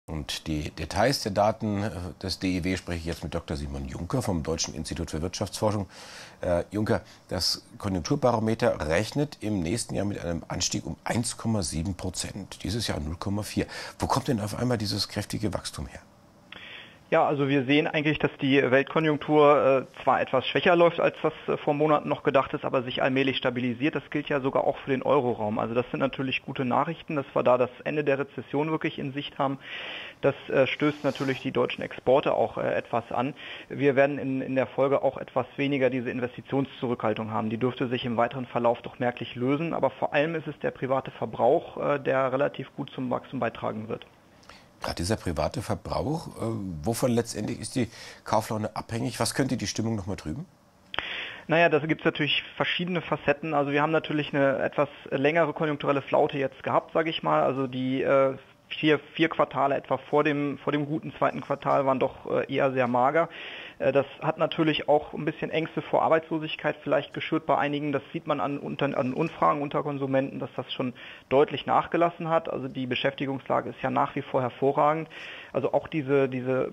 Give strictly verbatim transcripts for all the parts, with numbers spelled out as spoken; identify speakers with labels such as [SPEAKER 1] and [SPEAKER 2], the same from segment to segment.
[SPEAKER 1] Und die Details der Daten des D I W spreche ich jetzt mit Doktor Simon Juncker vom Deutschen Institut für Wirtschaftsforschung. Herr Juncker, das Konjunkturbarometer rechnet im nächsten Jahr mit einem Anstieg um eins Komma sieben Prozent. Dieses Jahr null Komma vier. Wo kommt denn auf einmal dieses kräftige Wachstum her?
[SPEAKER 2] Ja, also wir sehen eigentlich, dass die Weltkonjunktur äh, zwar etwas schwächer läuft, als das äh, vor Monaten noch gedacht ist, aber sich allmählich stabilisiert. Das gilt ja sogar auch für den Euroraum. Also das sind natürlich gute Nachrichten, dass wir da das Ende der Rezession wirklich in Sicht haben. Das äh, stößt natürlich die deutschen Exporte auch äh, etwas an. Wir werden in, in der Folge auch etwas weniger diese Investitionszurückhaltung haben. Die dürfte sich im weiteren Verlauf doch merklich lösen. Aber vor allem ist es der private Verbrauch, äh, der relativ gut zum Wachstum beitragen wird.
[SPEAKER 1] Gerade dieser private Verbrauch, äh, wovon letztendlich ist die Kauflaune abhängig? Was könnte die Stimmung noch mal trüben?
[SPEAKER 2] Naja, da gibt es natürlich verschiedene Facetten. Also wir haben natürlich eine etwas längere konjunkturelle Flaute jetzt gehabt, sage ich mal. Also die äh, vier, vier Quartale etwa vor dem, vor dem guten zweiten Quartal waren doch äh, eher sehr mager. Äh, das hat natürlich auch ein bisschen Ängste vor Arbeitslosigkeit vielleicht geschürt bei einigen. Das sieht man an, unter, an Umfragen unter Konsumenten, dass das schon deutlich nachgelassen hat. Also die Beschäftigungslage ist ja nach wie vor hervorragend. Also auch diese, diese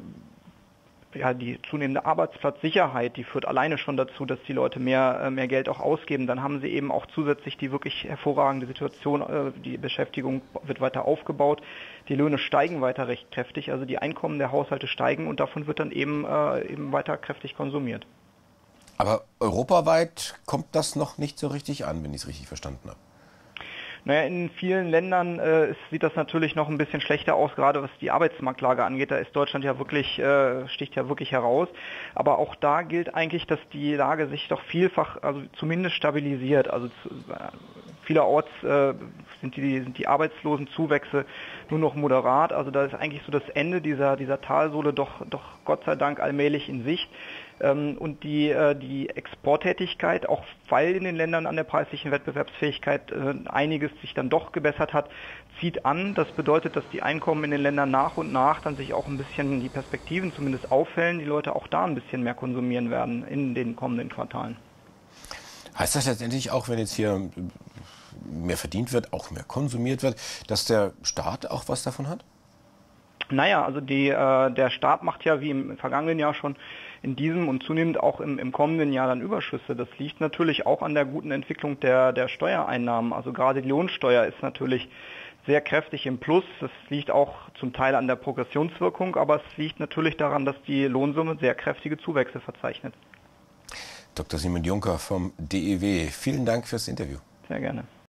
[SPEAKER 2] Ja, die zunehmende Arbeitsplatzsicherheit, die führt alleine schon dazu, dass die Leute mehr, mehr Geld auch ausgeben. Dann haben sie eben auch zusätzlich die wirklich hervorragende Situation, die Beschäftigung wird weiter aufgebaut, die Löhne steigen weiter recht kräftig, also die Einkommen der Haushalte steigen und davon wird dann eben, eben weiter kräftig konsumiert.
[SPEAKER 1] Aber europaweit kommt das noch nicht so richtig an, wenn ich es richtig verstanden habe.
[SPEAKER 2] Naja, in vielen Ländern äh, sieht das natürlich noch ein bisschen schlechter aus, gerade was die Arbeitsmarktlage angeht. Da ist Deutschland ja wirklich, äh, sticht ja wirklich heraus. Aber auch da gilt eigentlich, dass die Lage sich doch vielfach, also zumindest stabilisiert. Also zu, äh, vielerorts äh, sind, die, sind die Arbeitslosenzuwächse nur noch moderat. Also da ist eigentlich so das Ende dieser, dieser Talsohle doch, doch Gott sei Dank allmählich in Sicht. Und die, die Exporttätigkeit, auch weil in den Ländern an der preislichen Wettbewerbsfähigkeit einiges sich dann doch gebessert hat, zieht an. Das bedeutet, dass die Einkommen in den Ländern nach und nach dann sich auch ein bisschen, die Perspektiven zumindest auffällen, die Leute auch da ein bisschen mehr konsumieren werden in den kommenden Quartalen.
[SPEAKER 1] Heißt das letztendlich auch, wenn jetzt hier mehr verdient wird, auch mehr konsumiert wird, dass der Staat auch was davon hat?
[SPEAKER 2] Naja, also die, äh, der Staat macht ja wie im vergangenen Jahr schon in diesem und zunehmend auch im, im kommenden Jahr dann Überschüsse. Das liegt natürlich auch an der guten Entwicklung der, der Steuereinnahmen. Also gerade die Lohnsteuer ist natürlich sehr kräftig im Plus. Das liegt auch zum Teil an der Progressionswirkung, aber es liegt natürlich daran, dass die Lohnsumme sehr kräftige Zuwächse verzeichnet.
[SPEAKER 1] Doktor Simon Juncker vom D I W, vielen Dank fürs Interview.
[SPEAKER 2] Sehr gerne.